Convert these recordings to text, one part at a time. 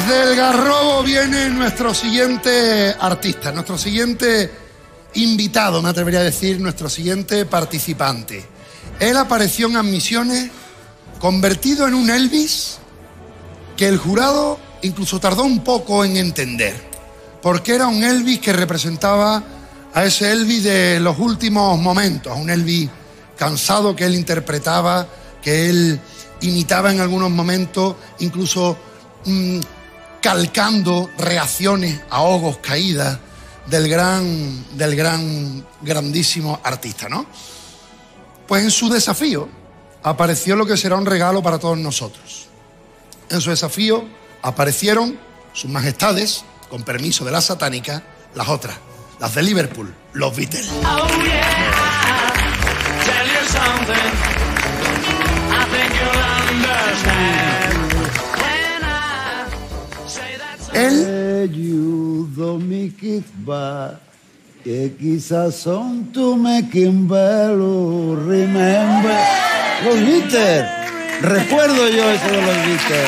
Desde el Garrobo viene nuestro siguiente artista, nuestro siguiente invitado, me atrevería a decir, nuestro siguiente participante. Él apareció en Admisiones convertido en un Elvis que el jurado incluso tardó un poco en entender, porque era un Elvis que representaba a ese Elvis de los últimos momentos, a un Elvis cansado que él interpretaba, que él imitaba en algunos momentos, incluso calcando reacciones, ahogos, caídas del grandísimo artista, ¿no? Pues en su desafío apareció lo que será un regalo para todos nosotros. En su desafío aparecieron sus majestades, con permiso de la satánica, las otras, las de Liverpool, los Beatles. Oh yeah, tell you something, I think you'll understand when I say that. Él, You do me kiss back, que quizás son tu making bello, remember. Los Beatles, recuerdo yo eso de los Beatles.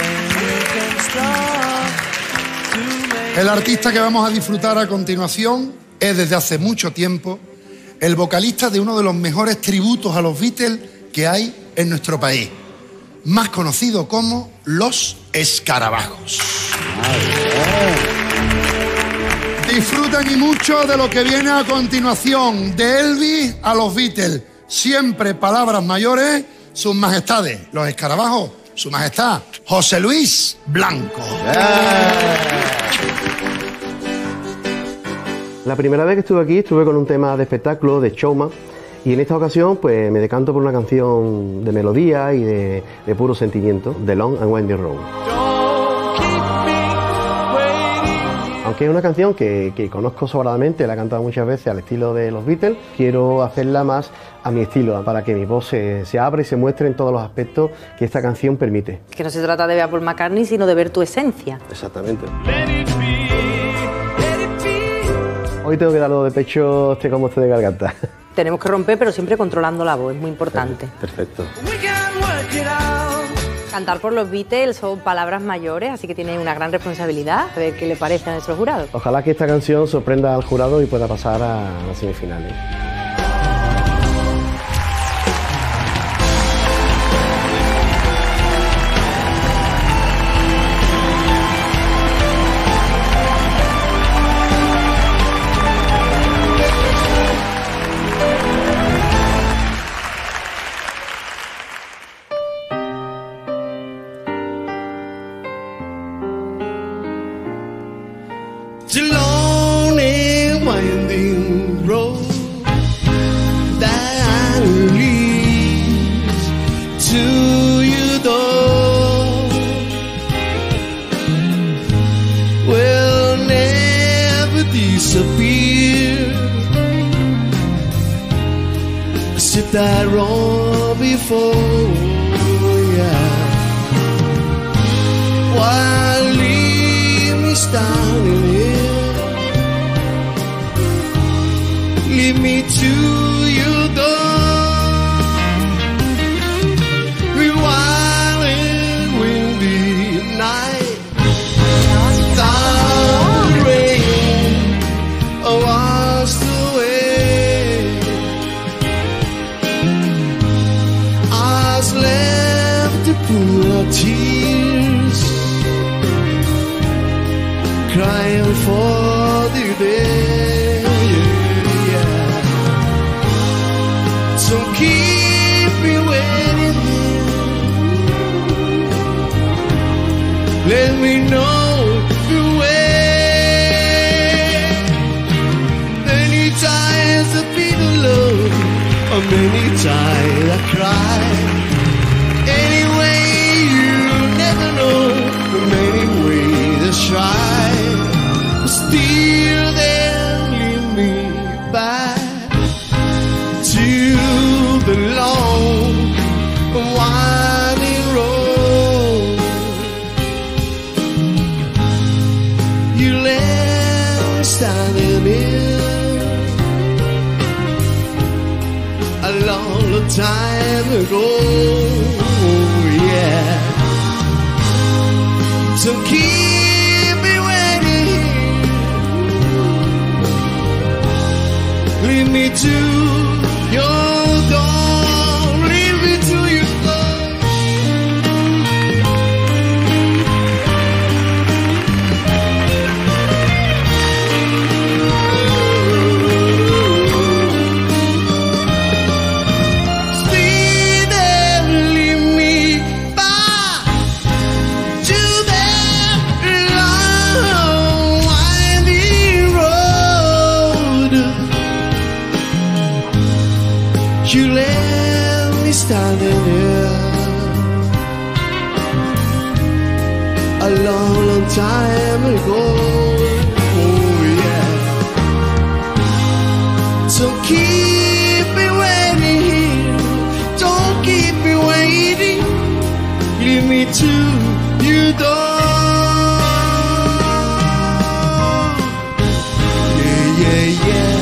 el artista que vamos a disfrutar a continuación es desde hace mucho tiempo el vocalista de uno de los mejores tributos a los Beatles que hay en nuestro país, más conocido como Los Escarabajos. Disfrutan y mucho de lo que viene a continuación, de Elvis a los Beatles, siempre palabras mayores, sus majestades, los Escarabajos, su majestad, José Luis Blanco. La primera vez que estuve aquí estuve con un tema de espectáculo, de showman, y en esta ocasión pues me decanto por una canción de melodía y de puro sentimiento, The Long and Winding Road. Aunque es una canción que conozco sobradamente, la he cantado muchas veces al estilo de los Beatles, quiero hacerla más a mi estilo, para que mi voz se abra y se muestre en todos los aspectos que esta canción permite. Que no se trata de ver a Paul McCartney, sino de ver tu esencia. Exactamente. Hoy tengo que darlo de pecho como de garganta. Tenemos que romper, pero siempre controlando la voz, es muy importante. Perfecto. Cantar por los Beatles son palabras mayores, así que tiene una gran responsabilidad. A ver qué le parece a nuestros jurados. Ojalá que esta canción sorprenda al jurado y pueda pasar a las semifinales. It's a long and winding road that leads to your door. Will never disappear. Sit that road before, yeah. Why leave me standing here? Lead me to your door. Wild and windy night, thunder rain washed away. I was left to pool of tears, crying for the day. So keep me waiting here. Let me know the way. Many times I feel alone, or many times I cry. Anyway, you never know the many ways I try. Still then leave me back the long winding road. You left me standing in a long time ago, yeah. So So keep me waiting. Lead me to your door. Lead me to your you left me standing here a long, long time ago. Oh yeah. So keep me waiting here. Don't keep me waiting. Lead me to your door. Yeah, yeah, yeah.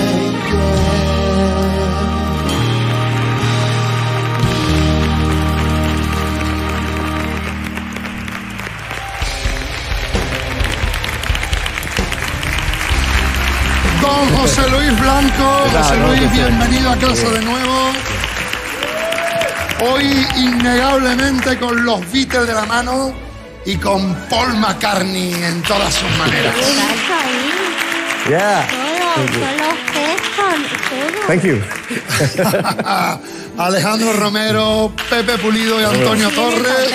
Don José Luis Blanco. José Luis, bienvenido a casa de nuevo. Hoy innegablemente con los Beatles de la mano y con Paul McCartney en todas sus maneras. Yeah. Thank you. Alejandro Romero, Pepe Pulido y Antonio Torres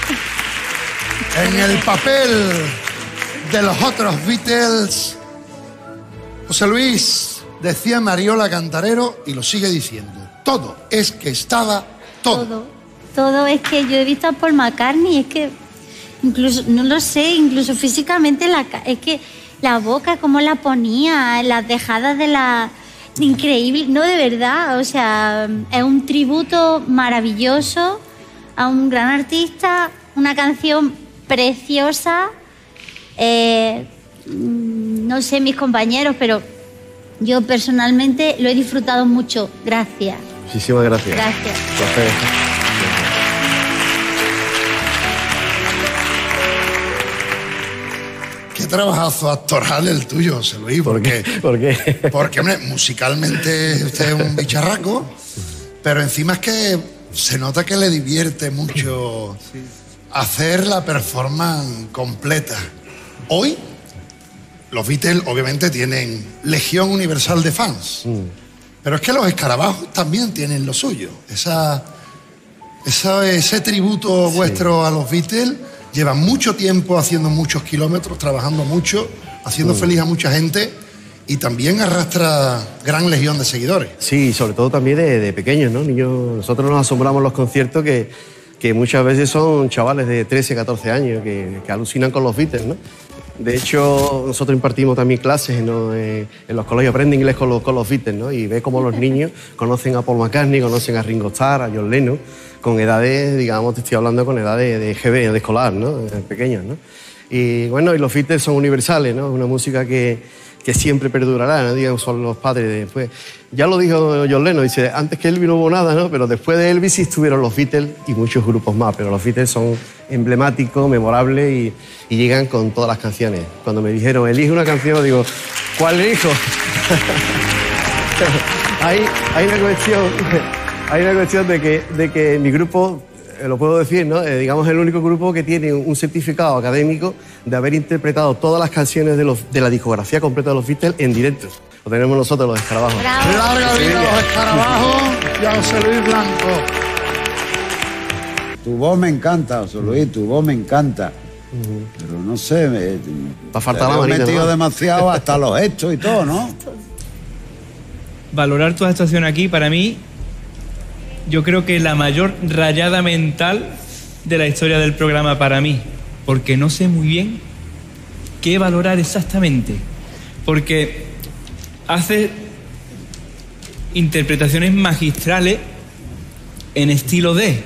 en el papel de los otros Beatles. José Luis, decía Mariola Cantarero y lo sigue diciendo. Todo es que estaba todo. Todo es que yo he visto a Paul McCartney, es que incluso, no lo sé, incluso físicamente es que la boca, cómo la ponía, las dejadas de la... Increíble, no, de verdad, o sea, es un tributo maravilloso a un gran artista, una canción preciosa. No sé mis compañeros, pero yo personalmente lo he disfrutado mucho. Gracias. Muchísimas gracias. Gracias. Placer. Qué trabajazo actoral el tuyo, José Luis. ¿Por qué? Porque, hombre, musicalmente usted es un bicharraco, pero encima es que se nota que le divierte mucho hacer la performance completa. Hoy, los Beatles obviamente tienen legión universal de fans, pero es que los Escarabajos también tienen lo suyo. Ese tributo vuestro a los Beatles lleva mucho tiempo haciendo muchos kilómetros, trabajando mucho, haciendo feliz a mucha gente y también arrastra gran legión de seguidores. Sí, sobre todo también de pequeños, ¿no? Niños, nosotros nos asombramos en los conciertos que muchas veces son chavales de 13, 14 años que alucinan con los Beatles, ¿no? De hecho, nosotros impartimos también clases en los colegios, aprenden inglés con los Beatles, ¿no? Y ve cómo los niños conocen a Paul McCartney, conocen a Ringo Starr, a John Lennon, con edades, digamos, te estoy hablando con edades de GB, de escolar, ¿no? Pequeños, ¿no? Y bueno, y los Beatles son universales, ¿no? Una música que siempre perdurará, ¿no? Digamos, son los padres de después. Ya lo dijo John Lennon, dice, antes que Elvis no hubo nada, ¿no? Pero después de Elvis sí estuvieron los Beatles y muchos grupos más, pero los Beatles son emblemáticos, memorables y llegan con todas las canciones. Cuando me dijeron, elige una canción, digo, ¿cuál elijo? hay una cuestión de que mi grupo, lo puedo decir, ¿no? Digamos, es el único grupo que tiene un certificado académico de haber interpretado todas las canciones de la discografía completa de los Beatles en directo. Lo tenemos nosotros, los Escarabajos. Larga vida los Escarabajos y a José Luis Blanco. Tu voz me encanta, José Luis, tu voz me encanta. Pero no sé, Te ha faltado la he marina, metido ¿no? demasiado hasta los gestos y todo, ¿no? Valorar tu actuación aquí, para mí, yo creo que la mayor rayada mental de la historia del programa para mí, porque no sé muy bien qué valorar exactamente, porque hace interpretaciones magistrales en estilo D.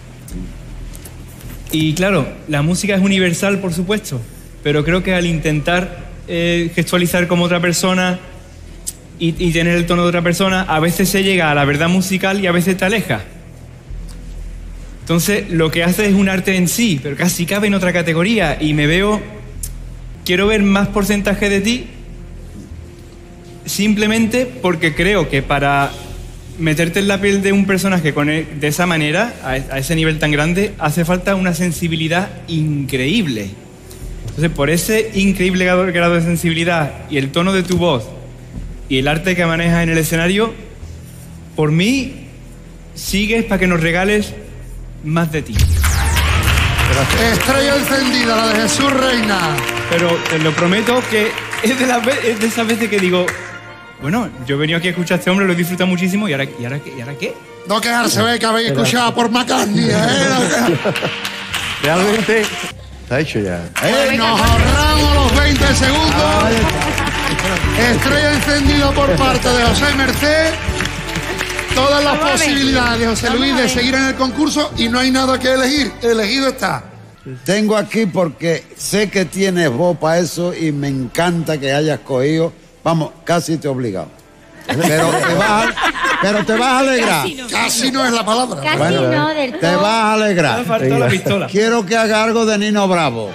Y claro, la música es universal, por supuesto, pero creo que al intentar gestualizar como otra persona y tener el tono de otra persona, a veces se llega a la verdad musical y a veces te aleja. Entonces, lo que hace es un arte en sí, pero casi cabe en otra categoría. Y quiero ver más porcentaje de ti, simplemente porque creo que para meterte en la piel de un personaje de esa manera, a ese nivel tan grande, hace falta una sensibilidad increíble. Entonces, por ese increíble grado de sensibilidad y el tono de tu voz y el arte que manejas en el escenario, por mí, sigues para que nos regales más de ti. Estrella encendida, la de Jesús Reina. Pero te lo prometo que es de esas veces que digo, bueno, yo he venido aquí a escuchar a este hombre, lo he disfrutado muchísimo, ¿y ahora qué? No quejarse, ve que habéis escuchado por McCartney, Realmente está hecho ya. Nos ahorramos los 20 segundos. Estrella encendida por parte de José Merced. Todas las posibilidades de José Luis de seguir en el concurso y no hay nada que elegir. Elegido está. Tengo aquí porque sé que tienes voz para eso y me encanta que hayas cogido. Vamos, casi te he obligado. Pero te vas a alegrar. Casi no es la palabra. Casi Bueno, no, del todo. Te vas a alegrar. Me faltó la pistola. Quiero que haga algo de Nino Bravo.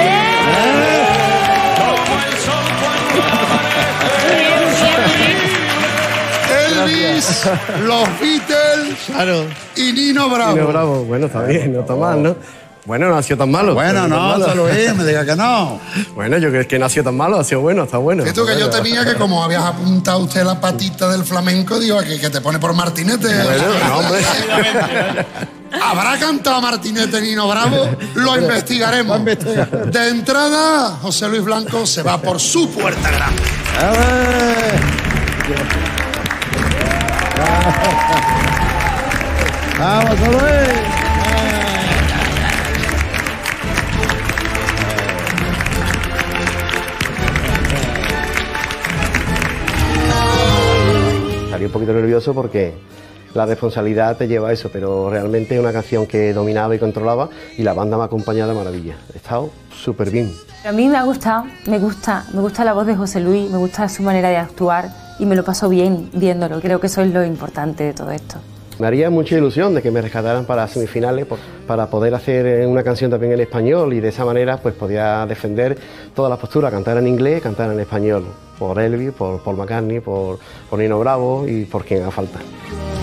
Elvis, los Beatles Claro. y Nino Bravo. Nino Bravo, bueno, está bien, no está mal, ¿no? Bueno, no ha sido tan malo. Bueno, no, José Luis, me diga que no. Bueno, yo creo que no ha sido tan malo, ha sido bueno, está bueno. Esto que yo temía que como habías apuntado usted la patita del flamenco, digo, que te pone por Martinete. Bueno, no, hombre. ¿Habrá cantado Martinete Nino Bravo? Lo investigaremos. De entrada, José Luis Blanco se va por su puerta grande. A ver. Vamos, José Luis. Salí un poquito nervioso porque la responsabilidad te lleva a eso, pero realmente es una canción que dominaba y controlaba y la banda me ha acompañado de maravilla. He estado súper bien. A mí me ha gustado, me gusta la voz de José Luis, me gusta su manera de actuar y me lo paso bien viéndolo. Creo que eso es lo importante de todo esto. Me haría mucha ilusión de que me rescataran para semifinales, para poder hacer una canción también en español y de esa manera pues podía defender todas las posturas, cantar en inglés, cantar en español, por Elvis, por Paul McCartney, por Nino Bravo y por quien haga falta.